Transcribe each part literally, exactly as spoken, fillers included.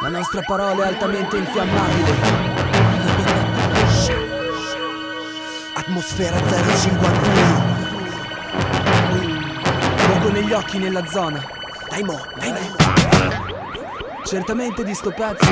La nostra parola è altamente infiammabile. Atmosfera zero cinquantuno. Fuoco negli occhi nella zona. Dai mo, dai mo. Certamente di sto pezzo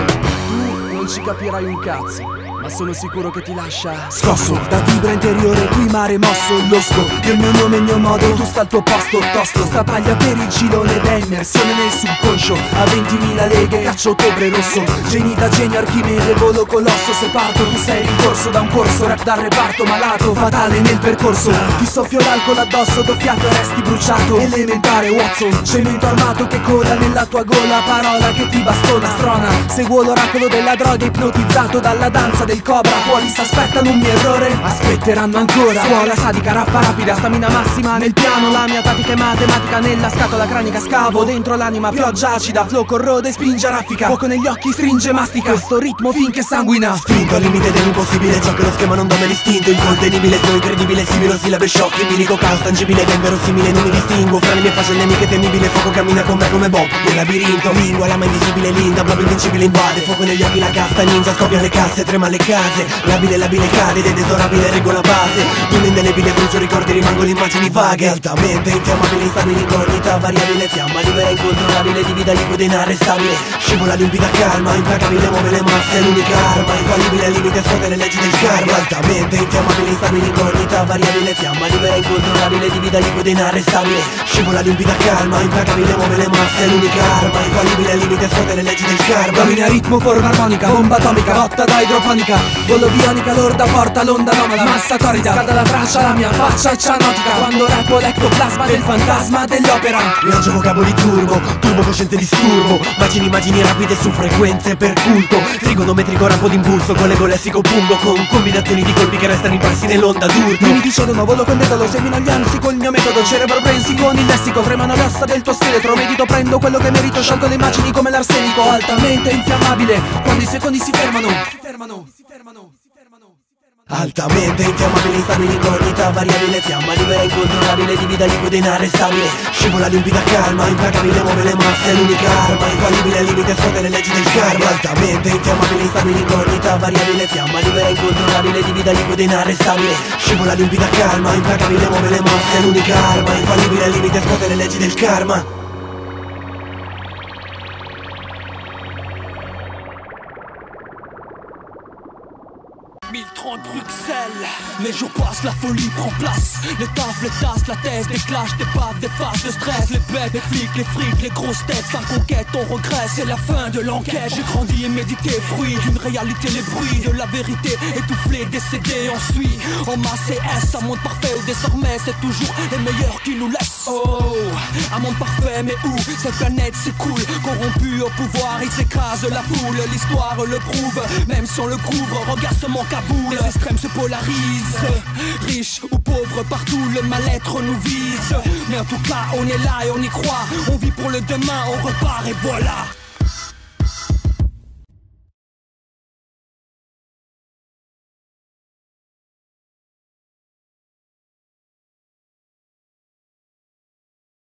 tu non ci capirai un cazzo, ma sono sicuro che ti lascia scosso da vibra interiore, qui mare mosso, losco. Io il mio nome e il mio modo, tu sta al tuo posto, tosto. Sta paglia per il cilone ed è immersione nel subconscio. A ventimila leghe, caccio ottobre rosso. Geni da genio, Archimede, volo colosso. Se parto tu sei rincorso da un corso, rap dal reparto malato, fatale nel percorso. Ti soffio l'alcol addosso, doppiato e resti bruciato. Elementare Watson, cemento armato che cola nella tua gola. Parola che ti bastona, strona. Seguo l'oracolo della droga, ipnotizzato dalla danza del cobra. Fuori s'aspettano un mio errore, aspetteranno ancora. Scuola sadica, rappa rapida, stamina massima nel piano. La mia tattica è matematica, nella scatola cranica scavo. Dentro l'anima pioggia acida, flow corrode, spinge raffica. Fuoco negli occhi, stringe, mastica. Questo ritmo finché sanguina. Spinto al limite dell'impossibile, ciò che lo schema non dà l'istinto. Incontenibile, sono incredibile, similo sillabe sciocchi. Milico caos tangibile, che inverosimile non mi distingo. Fra le mie facce nemiche temibile, fuoco cammina con me come Bob nel labirinto. Lingua, lama invisibile, linda, proprio invincibile invade. Fuoco negli occhi, la casta ninja, scoppia le casse, trema le case. Labile, labile cade, ed inesorabile regola base. Di un indelebile brucio ricordi, rimangono immagini vaghe. Altamente infiammabile, instabile, incognita, variabile. Fiamma libera, incontrollabile, di vita liquida, inarrestabile. Scivola limpida, calma, implacabile, muove le masse. È l'unica arma, infallibile, al limite, scuote le leggi del karma. Altamente infiammabile, instabile, incognita, variabile. Fiamma libera, incontrollabile, di vita liquida, inarrestabile. Scivola limpida, calma, implacabile, muove le masse. È l'unica arma, infallibile, al limite, scuote le leggi del karma. Domina ritmo, forma armonica, bomba atomica, botta da idroponica. Volo bionica, lorda, porta l'onda nomada, massa torrida. Scalda la traccia, la mia faccia è cianotica. Quando rappo l'ectoplasma del fantasma dell'opera. Lancio vocaboli turbo, turbo cosciente disturbo. Macini, immagini rapide su frequenze per culto. Trigonometrico rampo d'impulso, collego lessico pungo. Con combinazioni di colpi che restano impressi nell'onda d'urto. Mi dicedono, volo con detalo, semino gli ansi col mio metodo. Cerebro prensi con il lessico, tremano le ossa del tuo scheletro. Medito, prendo quello che merito, sciolgo le immagini come l'arsenico. Altamente infiammabile, quando i secondi si fermano. Si fermano, si fermano. Altamente infiammabile, instabile, incognita, variabile. Fiamma libera, incontrollabile, di vita liquida, inarrestabile. Scivola limpida, calma, implacabile, muove le masse. È l'unica arma, infallibile, al limite, scuote le leggi del karma. Altamente infiammabile, instabile, incognita, variabile. Fiamma libera, incontrollabile, di vita liquida, inarrestabile. Scivola limpida, calma, implacabile, muove le masse. È l'unica arma, infallibile, al limite, scuote le leggi del karma. mille trente Bruxelles, les jours passent, la folie prend place. Les tafs, les tasses, la thèse, des clashs, des baffes, des phases de stress. Les bêtes, les flics, les frics, les grosses têtes. Fin conquête, on regrette, c'est la fin de l'enquête. J'ai grandi et médité, fruit d'une réalité, les bruits de la vérité. Étoufflé, décédé, on suit. En masse et S, ça monte parfait ou désormais c'est toujours les meilleurs qui nous laissent. Oh, un monde parfait, mais où cette planète s'écoule. Corrompu au pouvoir, ils écrasent la foule. L'histoire le prouve, même si on le couvre. Regarde ce manque à bout, les extrêmes se polarisent. Riches ou pauvres, partout le mal-être nous vise. Mais en tout cas, on est là et on y croit. On vit pour le demain, on repart et voilà.